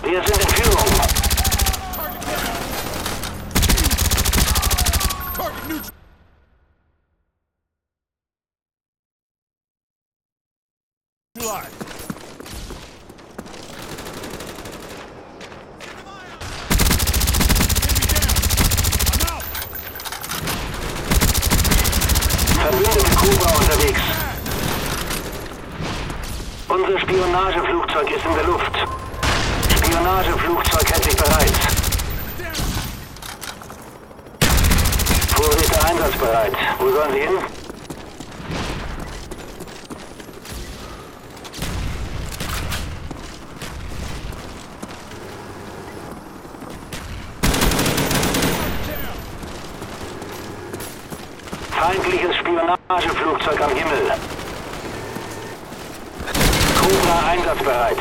Wir sind in Führung. Verbündete Cobra unterwegs. Unser Spionageflugzeug ist in der Luft. Spionageflugzeug hält sich bereit. Vorräte einsatzbereit. Wo sollen Sie hin? Feindliches Spionageflugzeug am Himmel. Cobra einsatzbereit.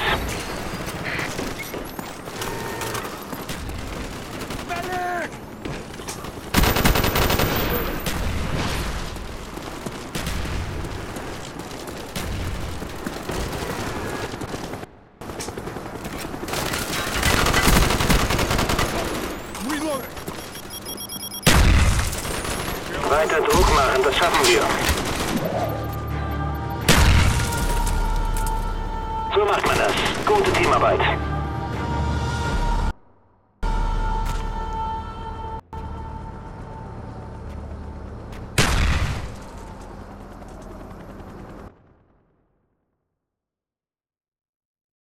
Weiter Druck machen, das schaffen wir. So macht man das. Gute Teamarbeit.